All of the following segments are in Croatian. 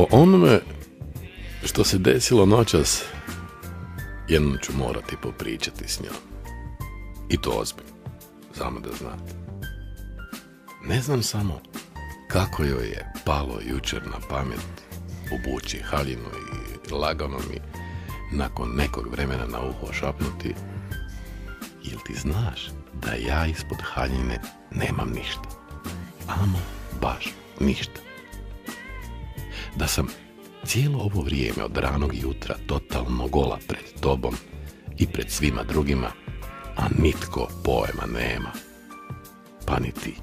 O onome što se desilo noćas, jednom ću morati popričati s njom. I to ozbiljno, samo da znate. Ne znam samo kako joj je palo jučer na pamet obući haljinu i lagano mi nakon nekog vremena na uho šapnuti: jel ti znaš da ja ispod haljine nemam ništa? Ama baš ništa. Da sam cijelo ovo vrijeme od ranog jutra totalno gola pred tobom i pred svima drugima, a nitko pojma nema. Pa ni ti.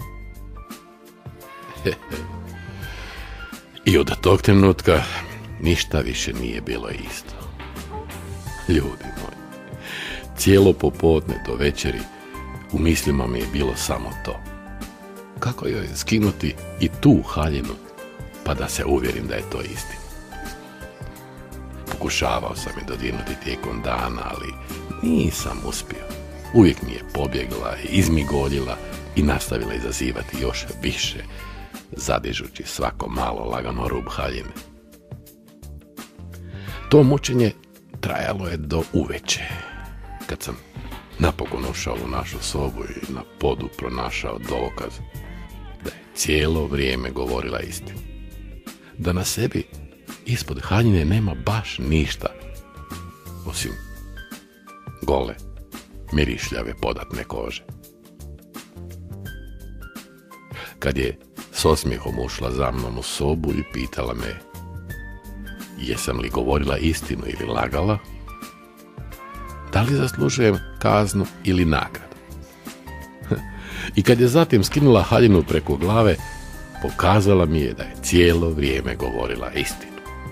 I od tog trenutka ništa više nije bilo isto. Ljudi moji, cijelo popodne do večeri u mislima mi je bilo samo to: kako joj skinuti i tu haljinu, pa da se uvjerim da je to istina. Pokušavao sam je dodirnuti tijekom dana, ali nisam uspio. Uvijek mi je pobjegla, izmigoljila i nastavila izazivati još više, zadižući svako malo lagano rub haljine. To mučenje trajalo je do uveče, kad sam napokon ušao u našu sobu i na podu pronašao dokaz da je cijelo vrijeme govorila istinu. Da na sebi ispod haljine nema baš ništa, osim gole, mirišljave podatne kože. Kad je s osmijehom ušla za mnom u sobu i pitala me jesam li govorila istinu ili lagala, da li zaslužujem kaznu ili nagradu. I kad je zatim skinula haljinu preko glave, pokazala mi je da je cijelo vrijeme govorila istinu.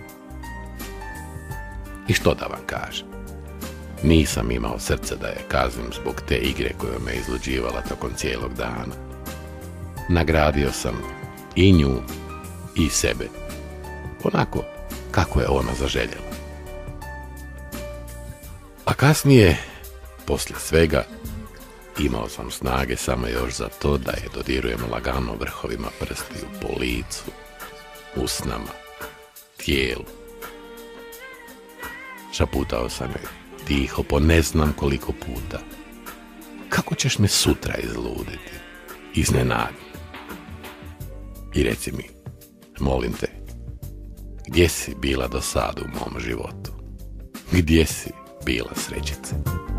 I što da vam kažem, nisam imao srce da je kaznim zbog te igre koju me izluđivala tokom cijelog dana. Nagradio sam i nju i sebe, onako kako je ona zaželjela. A kasnije, poslije svega, imao sam snage samo još za to da je dodirujem lagano vrhovima prstiju po licu, usnama, tijelu. Šaputao sam joj tiho po ne znam koliko puta: kako ćeš me sutra izluditi, iznenaditi? I reci mi, molim te, gdje si bila do sada u mom životu? Gdje si bila, srećice?